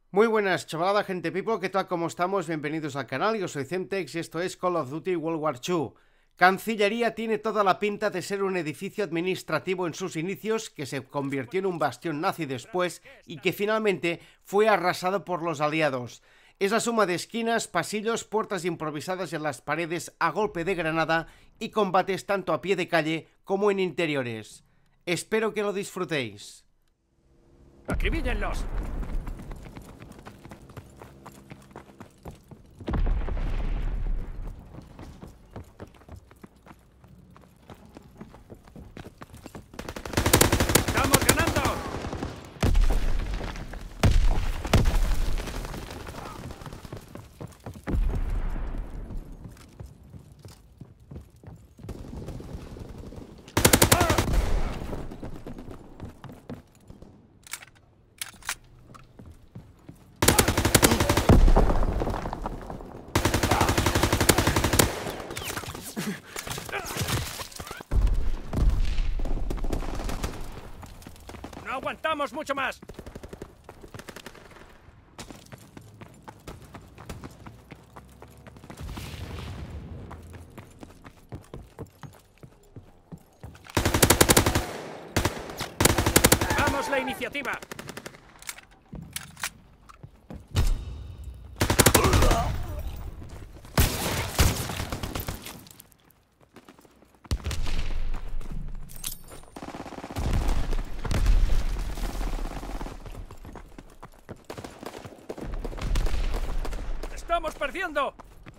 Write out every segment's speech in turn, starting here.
Muy buenas, chavalada, gente people, ¿qué tal? ¿Cómo estamos? Bienvenidos al canal, yo soy Centex y esto es Call of Duty World War II. Cancillería tiene toda la pinta de ser un edificio administrativo en sus inicios, que se convirtió en un bastión nazi después y que finalmente fue arrasado por los aliados. Es la suma de esquinas, pasillos, puertas improvisadas en las paredes a golpe de granada y combates tanto a pie de calle como en interiores. Espero que lo disfrutéis. ¡Acribíllenlos! ¡Estamos ganando! ¡No aguantamos mucho más! ¡Vamos la iniciativa! ¡Estamos perdiendo!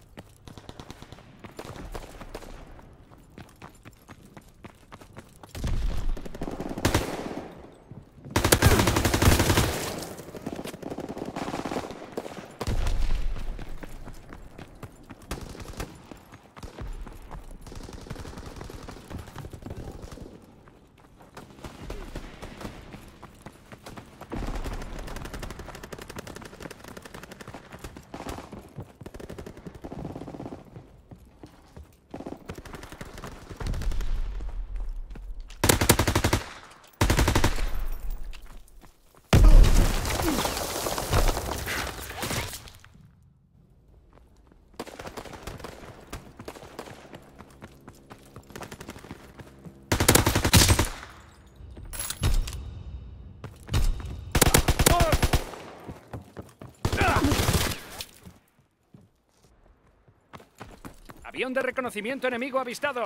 Avión de reconocimiento enemigo avistado.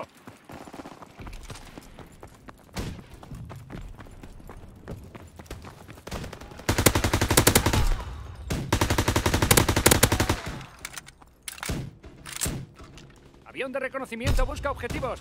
Avión de reconocimiento busca objetivos.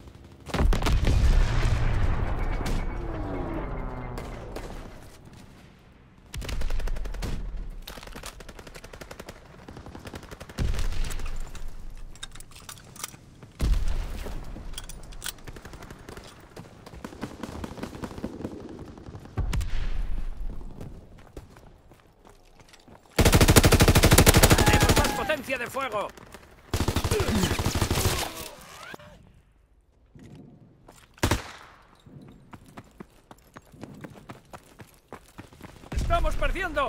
¡Tenemos más potencia de fuego! ¡Estamos perdiendo!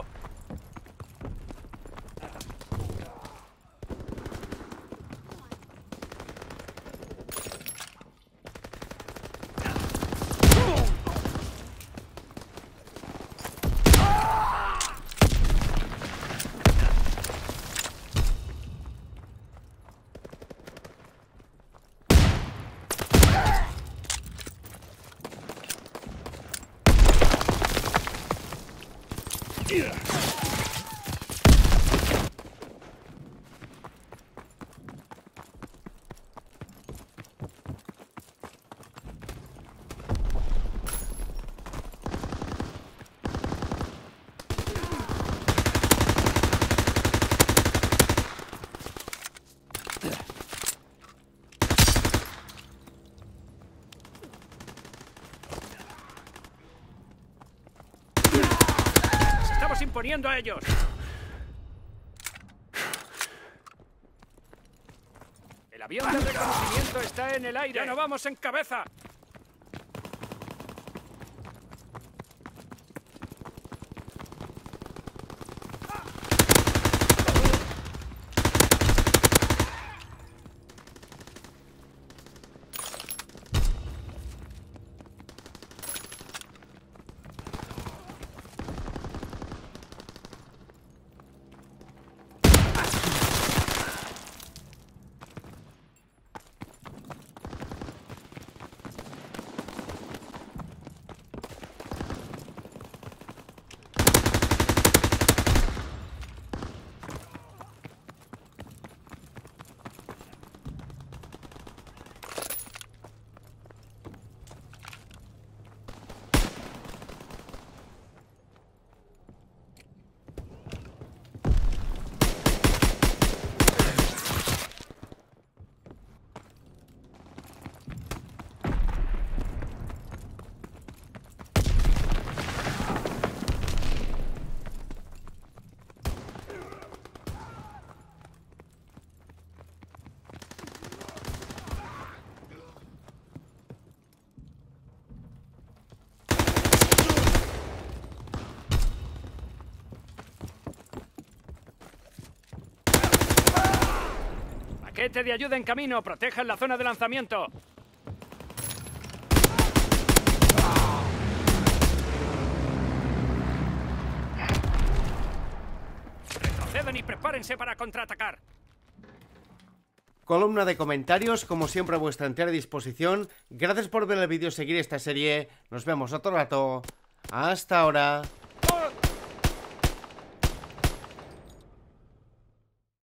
¡Estamos imponiendo a ellos! El avión de reconocimiento está en el aire. ¡Ya no vamos en cabeza! Paquete de ayuda en camino. Protejan la zona de lanzamiento. Retrocedan y prepárense para contraatacar. Columna de comentarios, como siempre a vuestra entera disposición. Gracias por ver el vídeo, seguir esta serie. Nos vemos otro rato. Hasta ahora.